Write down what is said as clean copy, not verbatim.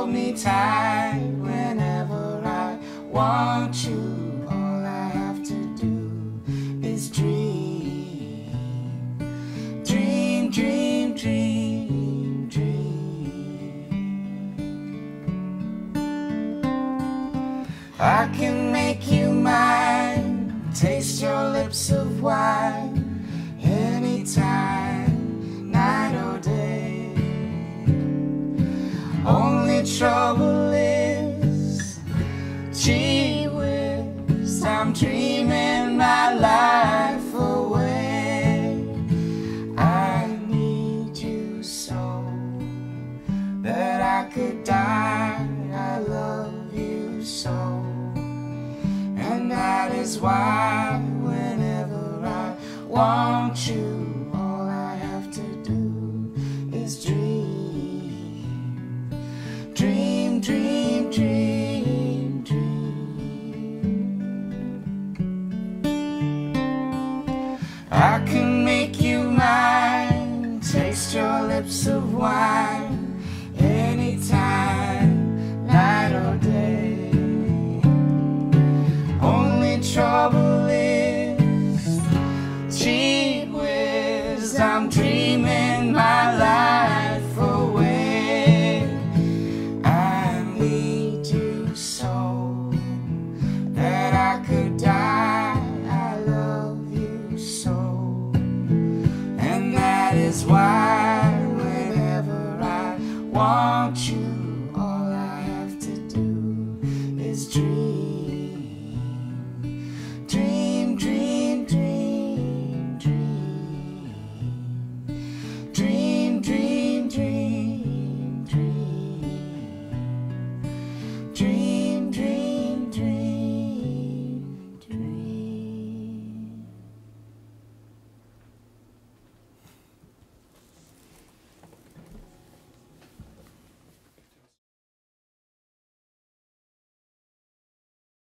hold me tight whenever I want you. All I have to do is dream, dream, dream, dream, dream. I can make you mine, taste your lips of wine, anytime, night or day. Only trouble is, gee whiz, I'm dreaming my life away. I need you so that I could die. I love you so, and that is why whenever I want you, all I have to do is dream, dream, dream, dream, dream. I can make you mine, taste your lips of wine, anytime, night or day. Only trouble is, gee whiz, I'm dreaming my life away. I need you so that I could die. I love you so, and that is why whenever I want you,